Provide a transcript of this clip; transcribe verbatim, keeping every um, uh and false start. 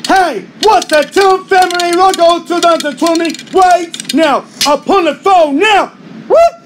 Hey, what's that Toonfamily logo twenty twenty? Wait now, upon the phone now. Whoop!